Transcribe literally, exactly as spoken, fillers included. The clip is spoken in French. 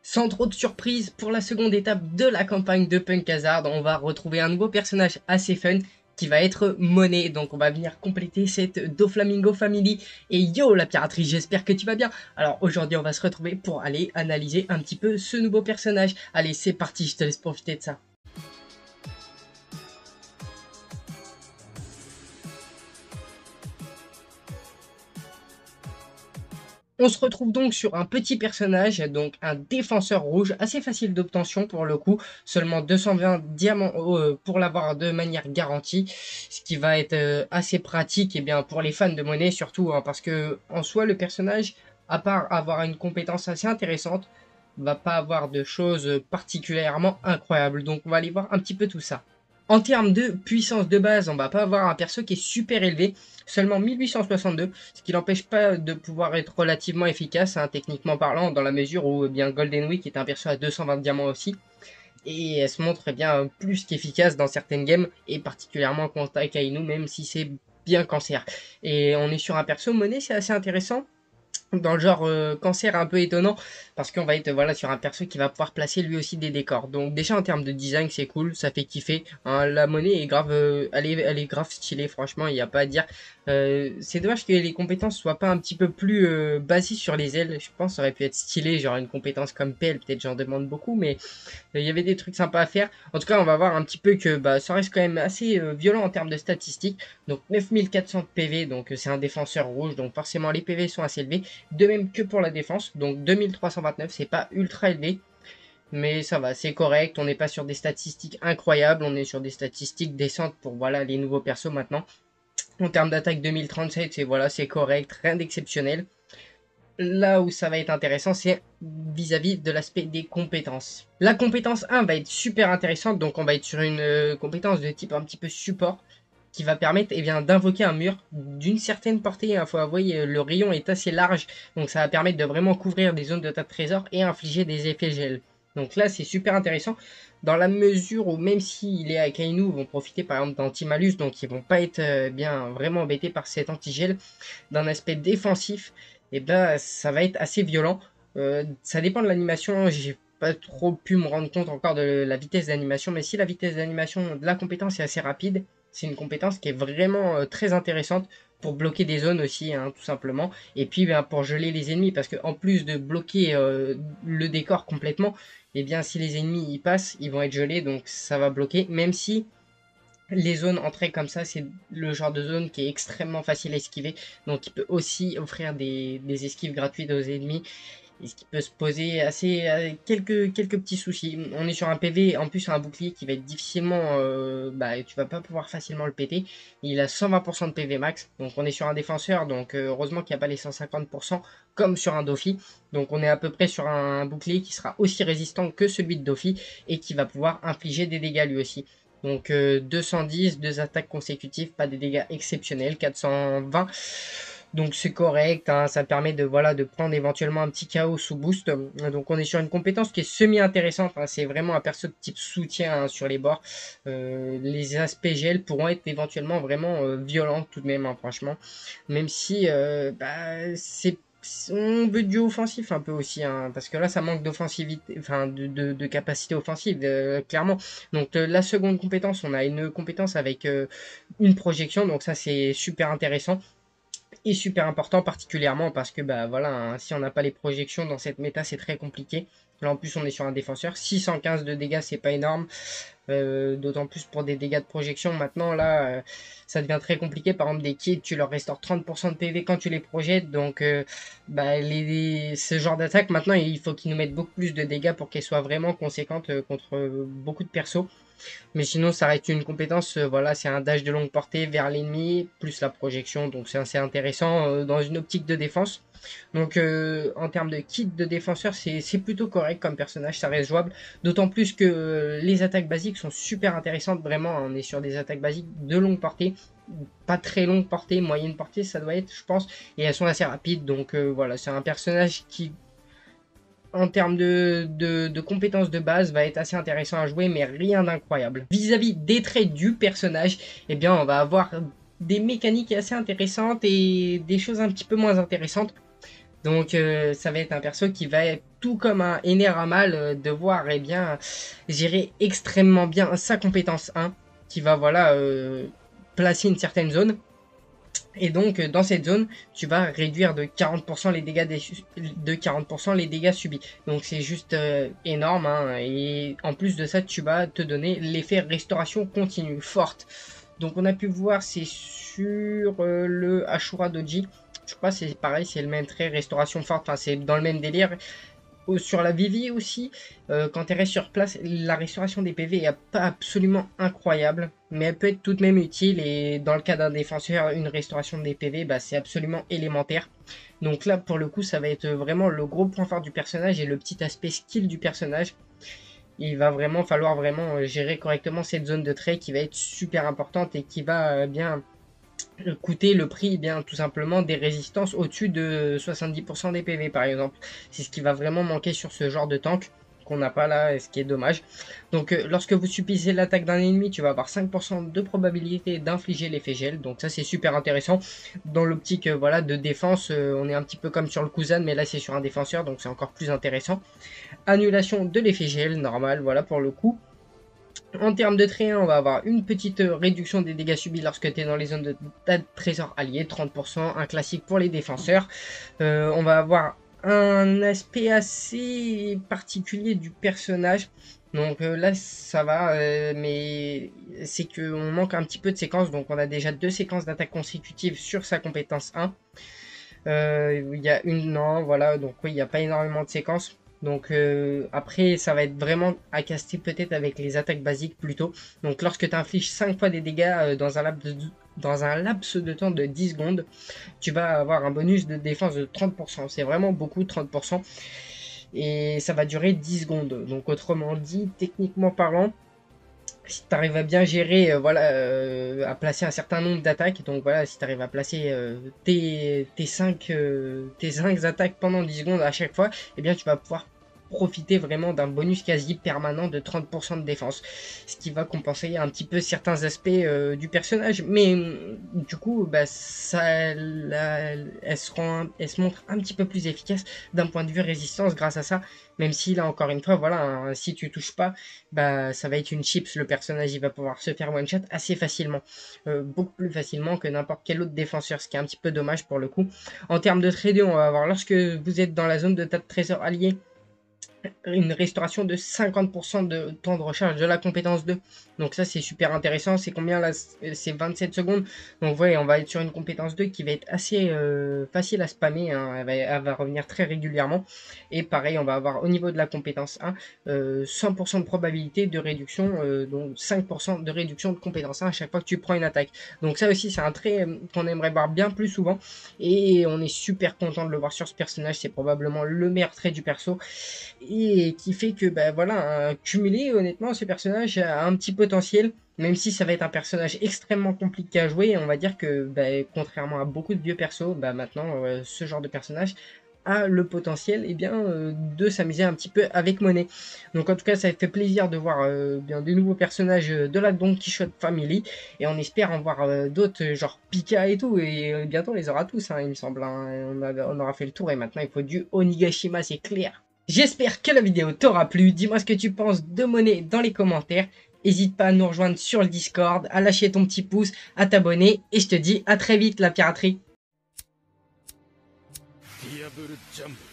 Sans trop de surprise, pour la seconde étape de la campagne de Punk Hazard, on va retrouver un nouveau personnage assez fun qui va être Monet. Donc on va venir compléter cette Doflamingo Family. Et yo la piraterie, j'espère que tu vas bien. Alors aujourd'hui on va se retrouver pour aller analyser un petit peu ce nouveau personnage. Allez c'est parti, je te laisse profiter de ça. On se retrouve donc sur un petit personnage, donc un défenseur rouge, assez facile d'obtention pour le coup, seulement deux cent vingt diamants euh, pour l'avoir de manière garantie, ce qui va être euh, assez pratique et bien pour les fans de monnaie surtout, hein, parce que en soi le personnage, à part avoir une compétence assez intéressante, va pas avoir de choses particulièrement incroyables, donc on va aller voir un petit peu tout ça. En termes de puissance de base, on va pas avoir un perso qui est super élevé, seulement mille huit cent soixante-deux, ce qui n'empêche pas de pouvoir être relativement efficace, hein, techniquement parlant, dans la mesure où eh bien Golden Week est un perso à deux cent vingt diamants aussi, et elle se montre eh bien plus qu'efficace dans certaines games, et particulièrement contre Akainu, même si c'est bien cancer. Et on est sur un perso monnaie, c'est assez intéressant, dans le genre euh, cancer un peu étonnant parce qu'on va être voilà sur un perso qui va pouvoir placer lui aussi des décors. Donc déjà en termes de design c'est cool, ça fait kiffer, hein, la monnaie est grave euh, elle, est, elle est grave stylée, franchement il n'y a pas à dire. Euh, c'est dommage que les compétences soient pas un petit peu plus euh, basées sur les ailes, je pense que ça aurait pu être stylé, genre une compétence comme P L, peut-être j'en demande beaucoup, mais il y avait des trucs sympas à faire. En tout cas, on va voir un petit peu que bah, ça reste quand même assez euh, violent en termes de statistiques. Donc neuf mille quatre cents de P V, donc euh, c'est un défenseur rouge, donc forcément les P V sont assez élevés. De même que pour la défense, donc deux mille trois cent vingt-neuf, c'est pas ultra élevé. Mais ça va, c'est correct, on n'est pas sur des statistiques incroyables, on est sur des statistiques décentes pour voilà les nouveaux persos maintenant. En termes d'attaque deux mille trente-sept, c'est voilà, c'est correct, rien d'exceptionnel. Là où ça va être intéressant, c'est vis-à-vis de l'aspect des compétences. La compétence un va être super intéressante, donc on va être sur une euh, compétence de type un petit peu support, qui va permettre eh bien, d'invoquer un mur d'une certaine portée. Il faut avouer, le rayon est assez large, donc ça va permettre de vraiment couvrir des zones de tas de trésors et infliger des effets gel. Donc là, c'est super intéressant, dans la mesure où même si les Akainu vont profiter par exemple d'anti-malus, donc ils vont pas être euh, bien vraiment embêtés par cet anti-gel, d'un aspect défensif, et eh ben ça va être assez violent. Euh, ça dépend de l'animation, j'ai pas trop pu me rendre compte encore de la vitesse d'animation, mais si la vitesse d'animation de la compétence est assez rapide, c'est une compétence qui est vraiment euh, très intéressante pour bloquer des zones aussi, hein, tout simplement. Et puis ben, pour geler les ennemis, parce que en plus de bloquer euh, le décor complètement, et eh bien si les ennemis y passent, ils vont être gelés, donc ça va bloquer, même si les zones entrées comme ça, c'est le genre de zone qui est extrêmement facile à esquiver. Donc il peut aussi offrir des, des esquives gratuites aux ennemis. Et ce qui peut se poser assez euh, quelques, quelques petits soucis. On est sur un P V, en plus un bouclier qui va être difficilement... Euh, bah, tu vas pas pouvoir facilement le péter. Il a cent vingt pour cent de P V max. Donc on est sur un défenseur. Donc euh, heureusement qu'il n'y a pas les cent cinquante pour cent comme sur un Dofi. Donc on est à peu près sur un bouclier qui sera aussi résistant que celui de Dofi. Et qui va pouvoir infliger des dégâts lui aussi. Donc euh, deux cent dix, deux attaques consécutives, pas des dégâts exceptionnels, quatre cent vingt. Donc c'est correct, hein, ça permet de, voilà, de prendre éventuellement un petit K O sous boost. Donc on est sur une compétence qui est semi-intéressante, hein, c'est vraiment un perso de type soutien, hein, sur les bords. Euh, les aspects gel pourront être éventuellement vraiment euh, violents tout de même, hein, franchement. Même si euh, bah, c'est on veut du offensif un peu aussi, hein, parce que là ça manque d'offensivité, enfin de, de, de capacité offensive, euh, clairement. Donc euh, la seconde compétence, on a une compétence avec euh, une projection, donc ça c'est super intéressant et super important, particulièrement parce que bah voilà, hein, si on n'a pas les projections dans cette méta, c'est très compliqué. Là en plus on est sur un défenseur, six cent quinze de dégâts, c'est pas énorme, euh, d'autant plus pour des dégâts de projection. Maintenant là euh, ça devient très compliqué. Par exemple des kills, tu leur restaures trente pour cent de P V quand tu les projettes, donc euh, bah, les, les, ce genre d'attaque maintenant il faut qu'ils nous mettent beaucoup plus de dégâts pour qu'elles soient vraiment conséquentes euh, contre euh, beaucoup de persos. Mais sinon, ça reste une compétence, euh, voilà, c'est un dash de longue portée vers l'ennemi, plus la projection, donc c'est assez intéressant euh, dans une optique de défense. Donc euh, en termes de kit de défenseur, c'est plutôt correct comme personnage, ça reste jouable. D'autant plus que euh, les attaques basiques sont super intéressantes, vraiment, on est sur des attaques basiques de longue portée. Pas très longue portée, moyenne portée, ça doit être, je pense, et elles sont assez rapides, donc euh, voilà, c'est un personnage qui en termes de, de, de compétences de base va être assez intéressant à jouer, mais rien d'incroyable. Vis-à-vis des traits du personnage, eh bien on va avoir des mécaniques assez intéressantes et des choses un petit peu moins intéressantes. Donc euh, ça va être un perso qui va être tout comme un Eneramal, euh, devoir eh bien, gérer extrêmement bien sa compétence un, qui va voilà euh, placer une certaine zone. Et donc, euh, dans cette zone, tu vas réduire de quarante pour cent les dégâts, des, de quarante pour cent les dégâts subis. Donc, c'est juste euh, énorme. Hein, et en plus de ça, tu vas te donner l'effet restauration continue, forte. Donc, on a pu voir, c'est sur euh, le Ashura Doji. Je crois que c'est pareil, c'est le même trait, restauration forte. Enfin, c'est dans le même délire. Sur la Vivi aussi, euh, quand elle reste sur place, la restauration des P V est pas absolument incroyable, mais elle peut être tout de même utile, et dans le cas d'un défenseur, une restauration des P V, bah, c'est absolument élémentaire. Donc là, pour le coup, ça va être vraiment le gros point fort du personnage et le petit aspect skill du personnage. Il va vraiment falloir vraiment gérer correctement cette zone de trait qui va être super importante et qui va euh, bien coûter le prix, eh bien tout simplement des résistances au-dessus de soixante-dix pour cent des P V par exemple. C'est ce qui va vraiment manquer sur ce genre de tank qu'on n'a pas là, ce qui est dommage. Donc euh, lorsque vous subissez l'attaque d'un ennemi, tu vas avoir cinq pour cent de probabilité d'infliger l'effet gel. Donc ça c'est super intéressant. Dans l'optique euh, voilà, de défense, euh, on est un petit peu comme sur le Kuzan, mais là c'est sur un défenseur, donc c'est encore plus intéressant. Annulation de l'effet gel, normal, voilà pour le coup. En termes de trait, on va avoir une petite réduction des dégâts subis lorsque tu es dans les zones de, de trésor alliés, trente pour cent, un classique pour les défenseurs. Euh, on va avoir un aspect assez particulier du personnage. Donc euh, là, ça va, euh, mais c'est qu'on manque un petit peu de séquences. Donc on a déjà deux séquences d'attaque consécutives sur sa compétence un. Euh, il y a une, non, voilà, donc oui, il n'y a pas énormément de séquences. Donc euh, après, ça va être vraiment à caster peut-être avec les attaques basiques plutôt. Donc lorsque tu infliges cinq fois des dégâts euh, dans, un laps de, dans un laps de temps de dix secondes, tu vas avoir un bonus de défense de trente pour cent. C'est vraiment beaucoup, trente pour cent. Et ça va durer dix secondes. Donc autrement dit, techniquement parlant, si tu arrives à bien gérer, euh, voilà, euh, à placer un certain nombre d'attaques, donc voilà, si tu arrives à placer euh, tes, tes, cinq, euh, tes cinq attaques pendant dix secondes à chaque fois, eh bien tu vas pouvoir profiter vraiment d'un bonus quasi permanent de trente pour cent de défense, ce qui va compenser un petit peu certains aspects euh, du personnage, mais du coup bah, ça, la, elle, se rend, elle se montre un petit peu plus efficace d'un point de vue résistance grâce à ça, même si là encore une fois, voilà, hein, si tu touches pas, bah ça va être une chips, le personnage il va pouvoir se faire one shot assez facilement, euh, beaucoup plus facilement que n'importe quel autre défenseur, ce qui est un petit peu dommage pour le coup. En termes de trade, on va avoir lorsque vous êtes dans la zone de tas de trésors alliés, une restauration de cinquante pour cent de temps de recharge de la compétence deux. Donc ça c'est super intéressant. C'est combien là? C'est vingt-sept secondes. Donc ouais, on va être sur une compétence deux qui va être assez euh, facile à spammer, hein. Elle, va, elle va revenir très régulièrement. Et pareil, on va avoir au niveau de la compétence un, euh, cent pour cent de probabilité de réduction, euh, donc cinq pour cent de réduction de compétence un à chaque fois que tu prends une attaque. Donc ça aussi c'est un trait qu'on aimerait voir bien plus souvent. Et on est super content de le voir sur ce personnage. C'est probablement le meilleur trait du perso. Et qui fait que bah voilà, cumulé honnêtement ce personnage a un petit potentiel, même si ça va être un personnage extrêmement compliqué à jouer. On va dire que bah, contrairement à beaucoup de vieux persos, bah maintenant euh, ce genre de personnage a le potentiel et bien euh, de s'amuser un petit peu avec monnaie. Donc en tout cas ça fait plaisir de voir euh, bien des nouveaux personnages de la Don Quichotte Family, et on espère en voir euh, d'autres genre Pika et tout, et euh, bientôt on les aura tous, hein, il me semble, hein. On, a, on aura fait le tour et maintenant il faut du Onigashima, c'est clair. J'espère que la vidéo t'aura plu. Dis-moi ce que tu penses de monnaie dans les commentaires. N'hésite pas à nous rejoindre sur le Discord, à lâcher ton petit pouce, à t'abonner. Et je te dis à très vite la piraterie.